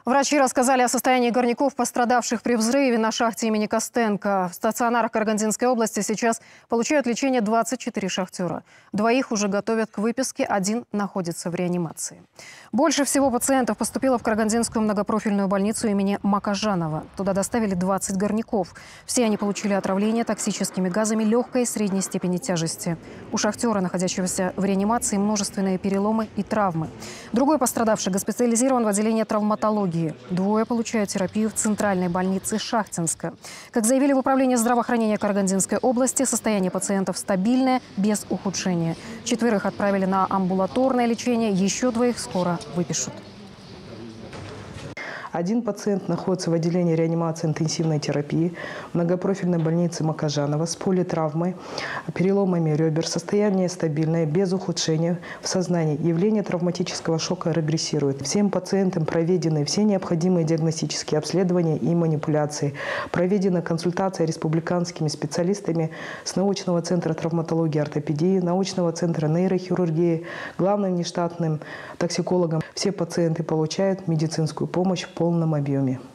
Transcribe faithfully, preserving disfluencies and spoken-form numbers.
Врачи рассказали о состоянии горняков, пострадавших при взрыве на шахте имени Костенко. В стационарах Карагандинской области сейчас получают лечение двадцать четыре шахтера. Двоих уже готовят к выписке, один находится в реанимации. Больше всего пациентов поступило в Карагандинскую многопрофильную больницу имени Макажанова. Туда доставили двадцать горняков. Все они получили отравление токсическими газами легкой и средней степени тяжести. У шахтера, находящегося в реанимации, множественные переломы и травмы. Другой пострадавший госпитализирован в отделении травматологии. Двое получают терапию в центральной больнице Шахтинска. Как заявили в управлении здравоохранения Карагандинской области, состояние пациентов стабильное, без ухудшения. Четверых отправили на амбулаторное лечение, еще двоих скоро выпишут. Один пациент находится в отделении реанимации интенсивной терапии многопрофильной больницы Макажанова с политравмой, переломами ребер. Состояние стабильное, без ухудшения в сознании. Явление травматического шока регрессирует. Всем пациентам проведены все необходимые диагностические обследования и манипуляции. Проведена консультация республиканскими специалистами с научного центра травматологии и ортопедии, научного центра нейрохирургии, главным внештатным токсикологом. Все пациенты получают медицинскую помощь в полном объеме.